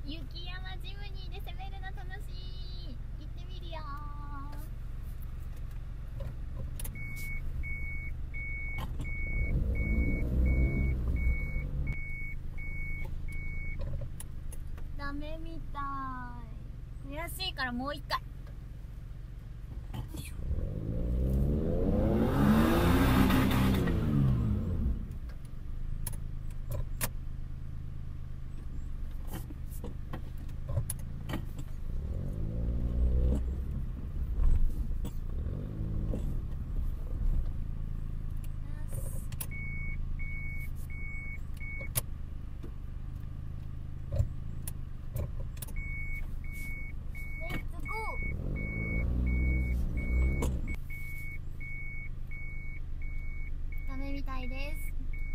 雪山ジムニーで攻めるの楽しい。行ってみるよ。ダメみたい。悔しいからもう一回。ダメみたいです。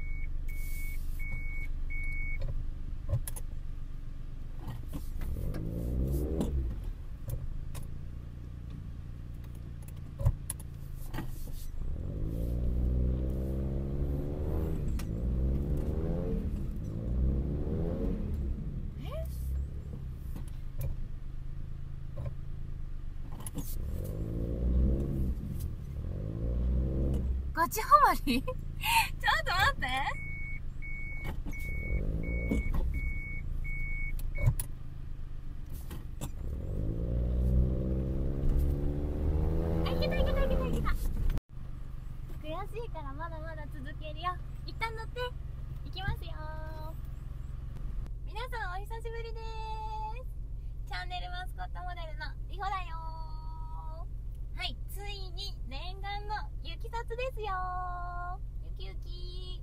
ガチハマりちょっと待って。あ、いけたいけたいけたいけた。悔しいからまだまだ続けるよ。一旦乗っていきますよ。皆さんお久しぶりです。チャンネルマスコットモデルのりほだよ。はい、ついに念願の雪撮ですよ。雪雪。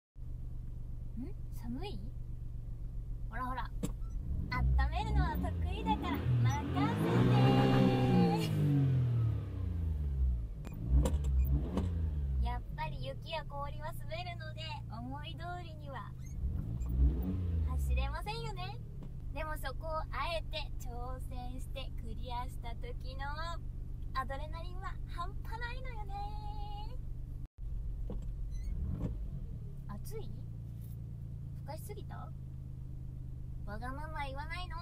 寒い？ほらほら、温めるのは得意だから任せて。やっぱり雪や氷は滑るので思い通りには走れませんよね。でもそこをあえて挑戦してクリアした時のアドレナリンは半端ないのよね。暑い？ふかしすぎた？わがまま言わないの。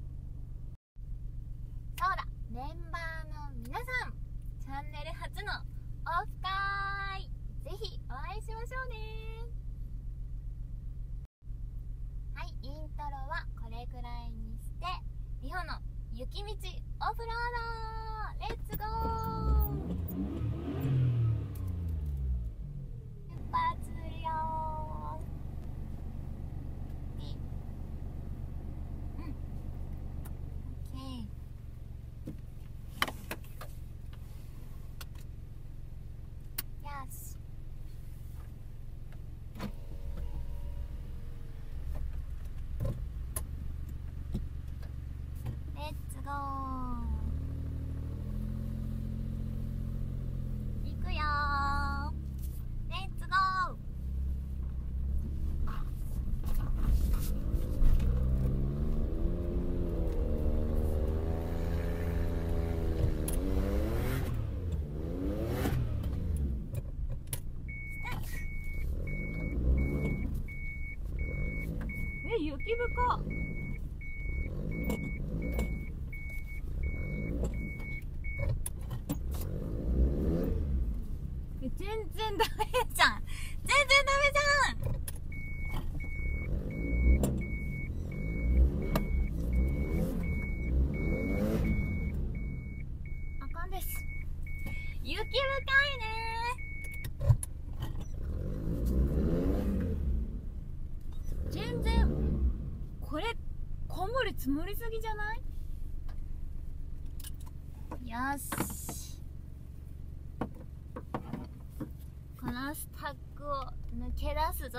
そうだ、メンバーの皆さん、チャンネル初のオフ会ぜひお会いしましょうね。はい、イントロはこれくらいにして、りほの雪道オフロードレッツゴー。出発するよー。オッケー。よし。レッツゴー。行くよー。レッツゴー。雪深。全然ダメじゃん。全然ダメじゃん。あかんです。雪深いね。全然これ小森積もりすぎじゃない？よし、このスタックを抜け出すぞ。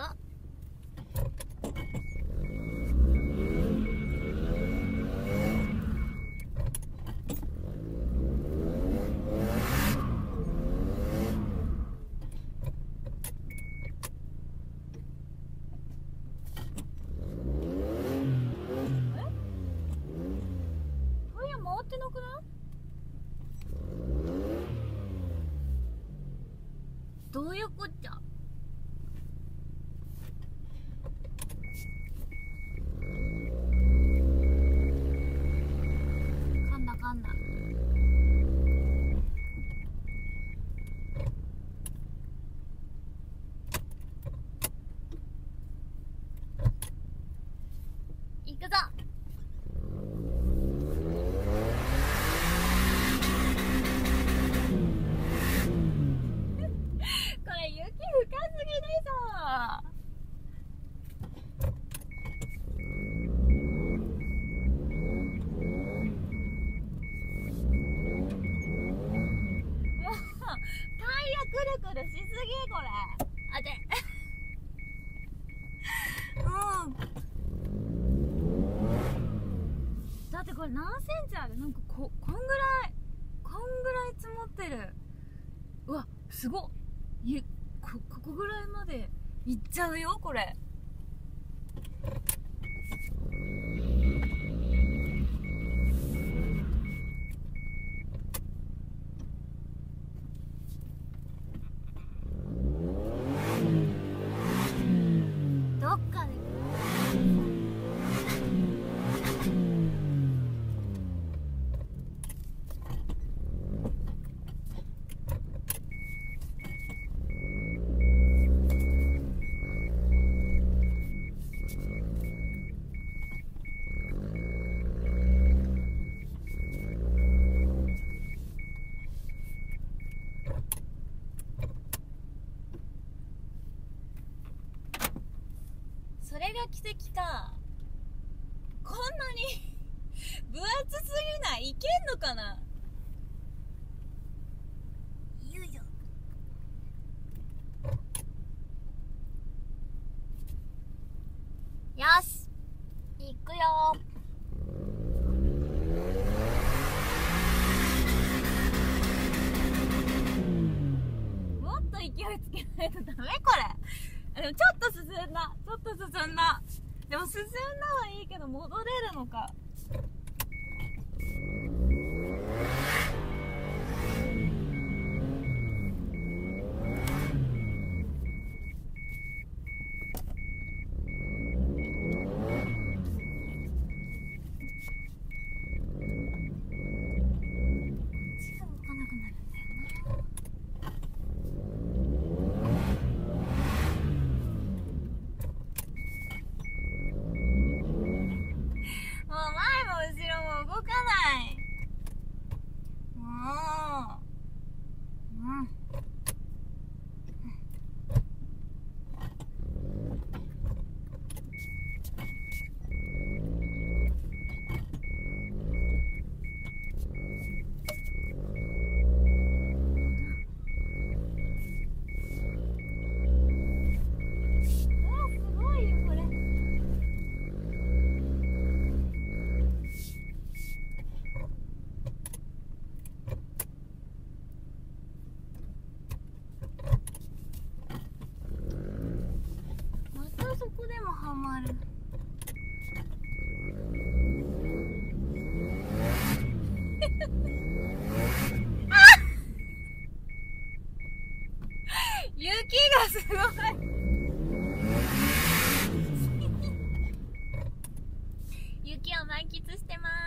タイヤ回ってなくない？どういうこっちゃ。 行くぞ。これ雪深すぎでしょ。くるくるしすぎこれ。あてだってこれ何センチある？なんかこんぐらい積もってる。うわすごっ。ここぐらいまでいっちゃうよこれ。どっかでそれが奇跡か。こんなに分厚すぎない？いけんのかな。よいしょ。よし行くよ。もっと勢いつけないとダメこれ。でもちょっと進んだ。でも進んだはいいけど戻れるのか。そこでもハマる。雪がすごい。雪を満喫してます。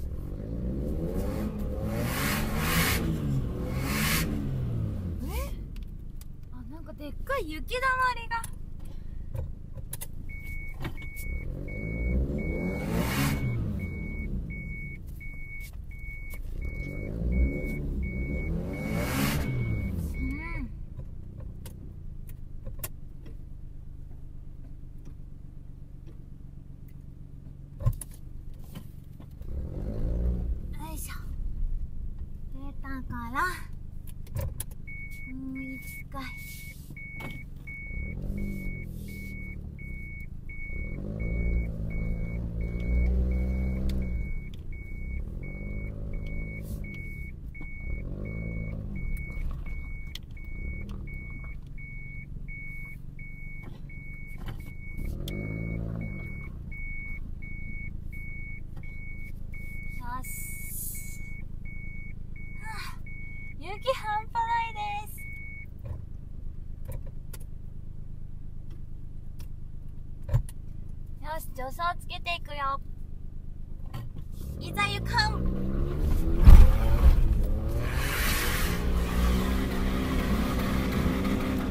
なんかでっかい雪だまりが。だからもう一回雪半端ないです。よし、助走つけていくよ。いざ行かん。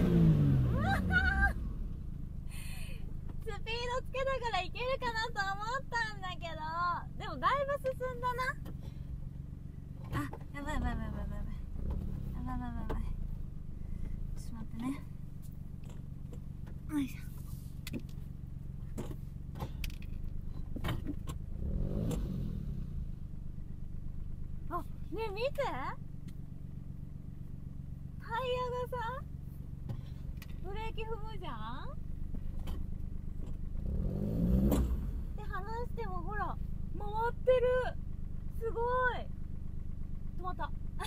スピードつけながらいけるかなと思っ見て、タイヤがさブレーキ踏むじゃん。で離してもほら回ってる。すごい。止まった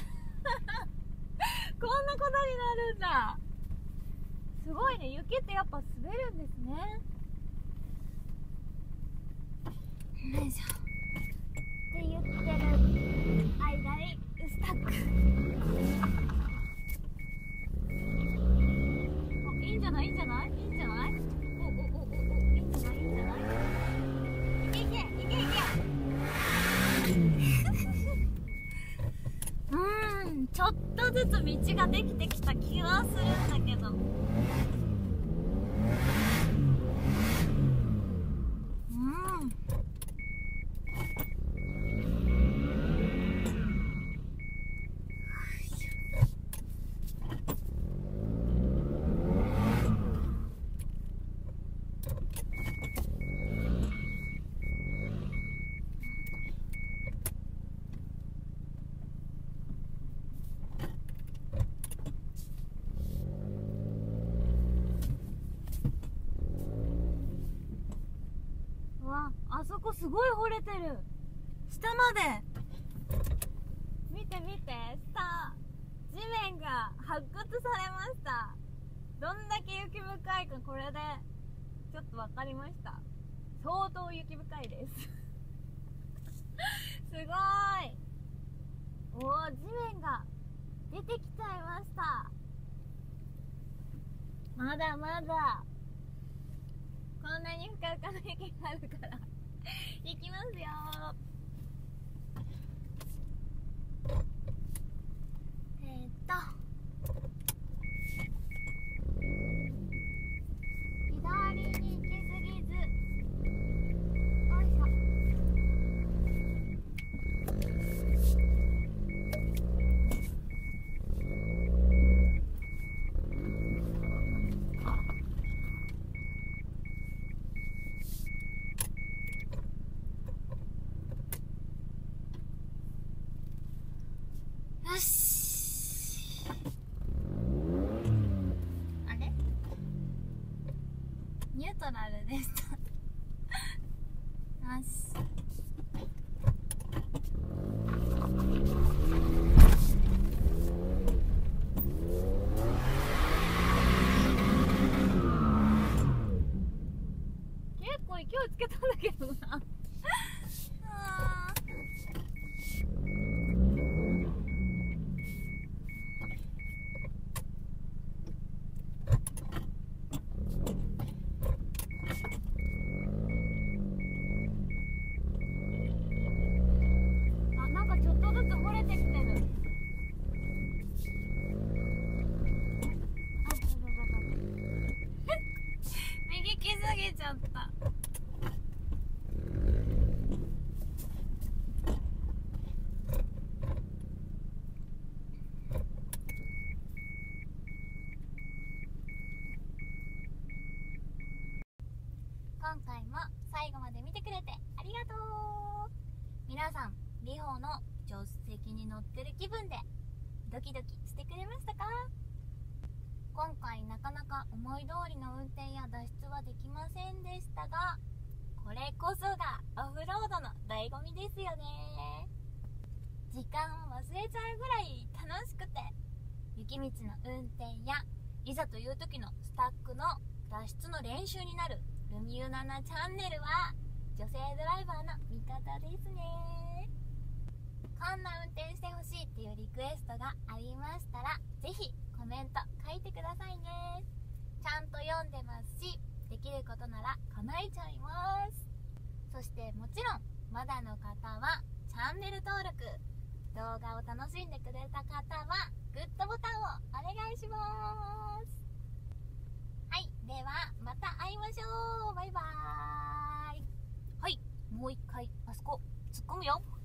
こんなことになるんだ。すごいね。雪ってやっぱ滑るんですね。よいしょって言ってる間にスタックいいんじゃない、いいんじゃない、いいんじゃない、いいんじゃない、いいんじゃない、いけいけいけいけちょっとずつ道ができてきた気はするんだけど、あそこすごい掘れてる。下まで見て見て、下地面が発掘されました。どんだけ雪深いかこれでちょっと分かりました。相当雪深いですすごい。おお、地面が出てきちゃいました。まだまだこんなにふかふかの雪があるから行きますよ。左に行きすぎず、よいしょ。よし。あれ？ニュートラルでしたよし。結構勢いつけたんだけどなちょっとずつ掘れてきてる。右来すぎちゃった。今回も最後まで見てくれてありがとう。皆さん、リホの助手席に乗ってる気分でドキドキしてくれましたか？今回なかなか思い通りの運転や脱出はできませんでしたが、これこそがオフロードの醍醐味ですよね。時間を忘れちゃうぐらい楽しくて、雪道の運転やいざという時のスタックの脱出の練習になるルミユナナチャンネルは女性ドライバーの味方ですね。こんな運転してほしいっていうリクエストがありましたら、ぜひコメント書いてくださいね。ちゃんと読んでますし、できることなら叶えちゃいます。そしてもちろんまだの方はチャンネル登録、動画を楽しんでくれた方はグッドボタンをお願いします。はい、ではまた会いましょう。バイバーイ。はい、もう一回あそこ突っ込むよ。